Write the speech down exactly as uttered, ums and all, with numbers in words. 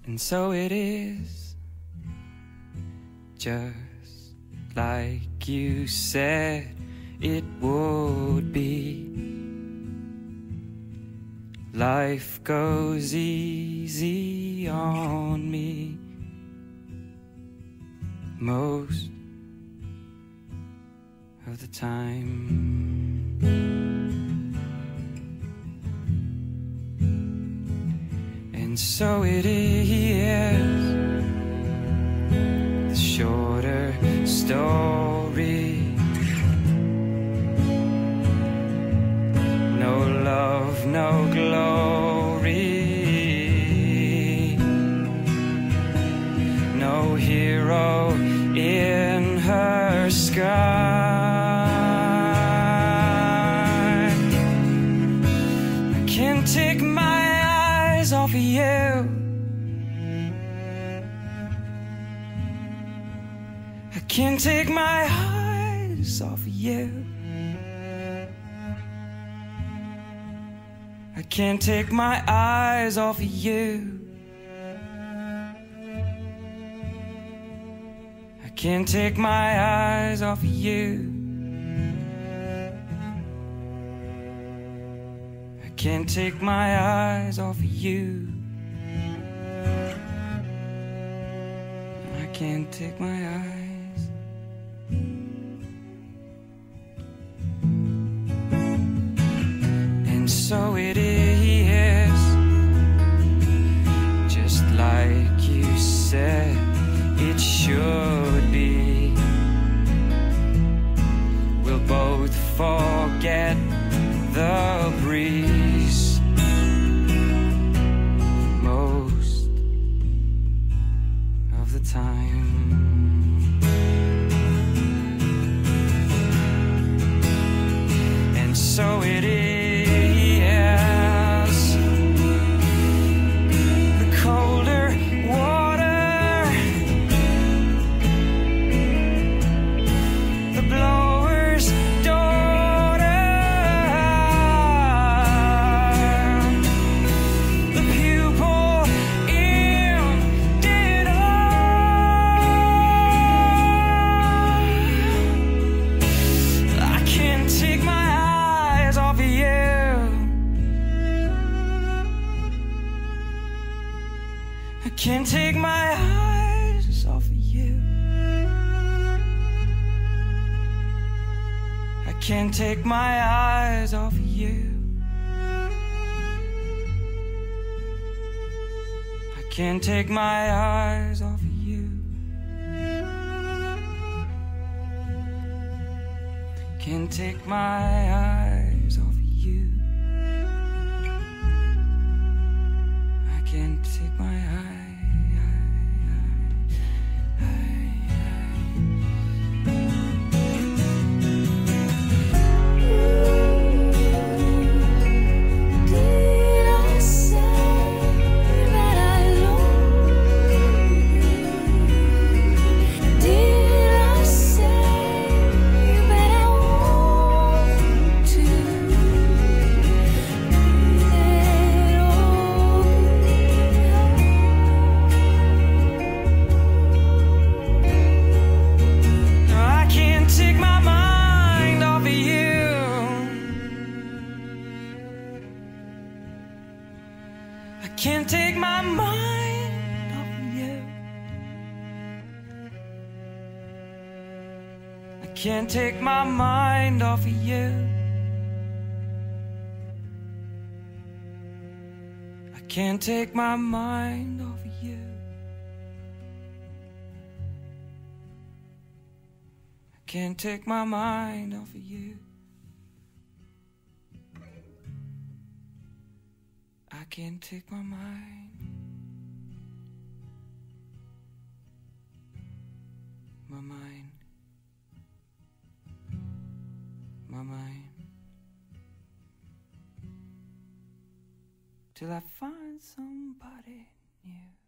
And so it is, just like you said it would be. Life goes easy on me most of the time. And so it is, the shorter story. No love, no glory, no hero in her sky. I can't take my eyes off of you. I can't take my eyes off of you. I can't take my eyes off of you. I can't take my eyes off of you. I can't take my eyes off of you. I can't take my eyes. And so it is, just like you said it should be. We'll both forget the breeze most of the time. And so it is, I can't take my eyes off of you. I can't take my eyes off of you. I can't take my eyes off of you. Can't take my eyes off of you. I can't take my eyes. I can't take my mind off of you. I can't take my mind off of you. I can't take my mind off of you. I can't take my mind off of you. I can't take my mind, my mind, my mind, till I find somebody new.